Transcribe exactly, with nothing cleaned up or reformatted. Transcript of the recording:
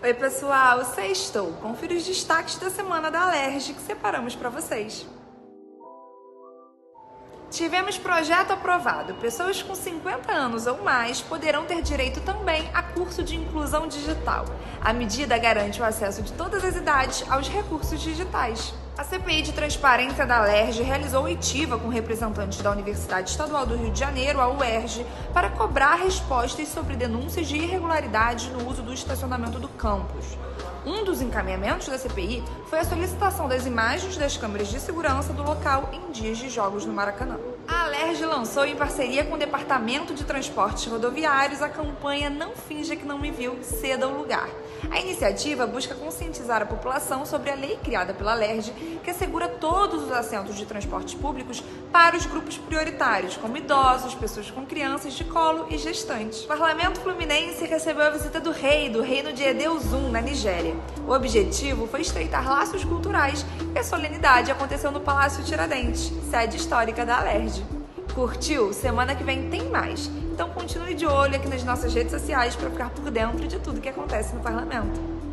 Oi pessoal, sextou! Confira os destaques da semana da Alerj que separamos para vocês. Tivemos projeto aprovado. Pessoas com cinquenta anos ou mais poderão ter direito também a curso de inclusão digital. A medida garante o acesso de todas as idades aos recursos digitais. A C P I de Transparência da Alerj realizou oitiva com representantes da Universidade Estadual do Rio de Janeiro, a U E R J, para cobrar respostas sobre denúncias de irregularidades no uso do estacionamento do campus. Um dos encaminhamentos da C P I foi a solicitação das imagens das câmeras de segurança do local em dias de jogos no Maracanã. A Alerj lançou, em parceria com o Departamento de Transportes Rodoviários, a campanha Não Finja que Não Me Viu, Ceda o Lugar. A iniciativa busca conscientizar a população sobre a lei criada pela Alerj, que assegura todos os assentos de transportes públicos para os grupos prioritários, como idosos, pessoas com crianças de colo e gestantes. O Parlamento Fluminense recebeu a visita do rei, do reino de Edeuzum, na Nigéria. O objetivo foi estreitar laços culturais e a solenidade aconteceu no Palácio Tiradentes, sede histórica da Alerj. Curtiu? Semana que vem tem mais. Então continue de olho aqui nas nossas redes sociais para ficar por dentro de tudo que acontece no Parlamento.